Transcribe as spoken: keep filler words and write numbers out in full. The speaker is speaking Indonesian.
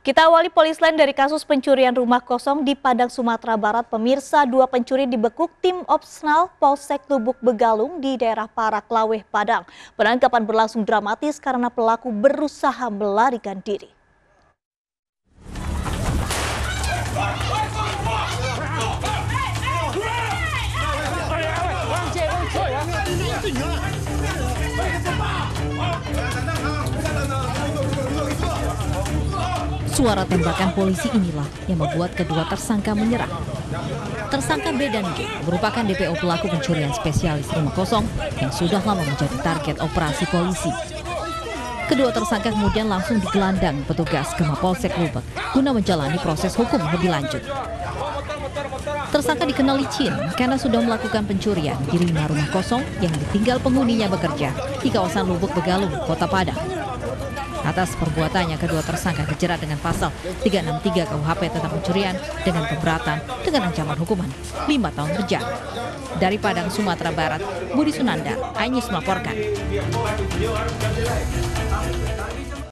Kita awali polis lain dari kasus pencurian rumah kosong di Padang, Sumatera Barat. Pemirsa, dua pencuri dibekuk tim Opsnal Polsek Lubuk Begalung di daerah Parak Laweh, Padang. Penangkapan berlangsung dramatis karena pelaku berusaha melarikan diri. Suara tembakan polisi inilah yang membuat kedua tersangka menyerah. Tersangka B dan G merupakan D P O pelaku pencurian spesialis rumah kosong yang sudah lama menjadi target operasi polisi. Kedua tersangka kemudian langsung digelandang petugas ke Mapolsek Lubuk guna menjalani proses hukum lebih lanjut. Tersangka dikenal licin karena sudah melakukan pencurian di lima rumah kosong yang ditinggal penghuninya bekerja di kawasan Lubuk Begalung, Kota Padang. Atas perbuatannya, kedua tersangka dijerat dengan pasal tiga enam tiga K U H P tentang pencurian dengan pemberatan dengan ancaman hukuman lima tahun penjara. Dari Padang, Sumatera Barat, Budi Sunandar, iNews melaporkan.